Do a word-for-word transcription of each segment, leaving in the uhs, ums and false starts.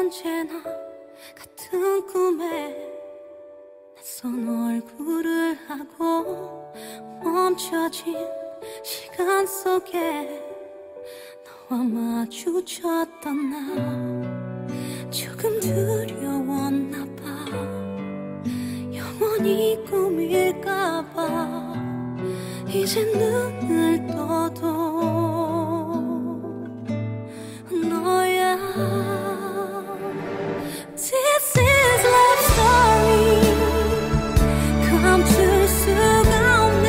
언제나 같은 꿈에 낯선 얼굴을 하고 멈춰진 시간 속에 너와 마주쳤던 나 조금 두려웠나 봐. 영원히 꿈일까봐 이제 눈을 떠도 너야. This is love story. 감출 수가 없는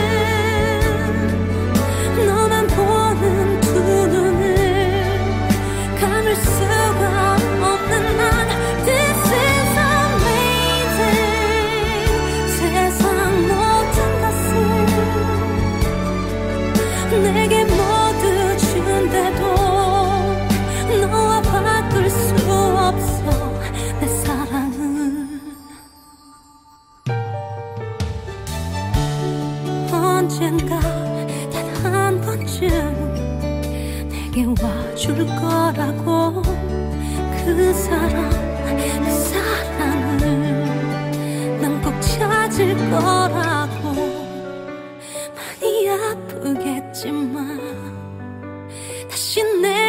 너만 보는 두 눈을 감을 수가 없는 난 This is amazing. 세상 모든 것을 내게 모두 준대도 너와 바꿀 수 없어 내 사랑은. 언젠가 단 한 번쯤 내게 와줄 거라고 그 사랑 그 사랑을 난 꼭 찾을 거라고. 많이 아프겠지만 다시 내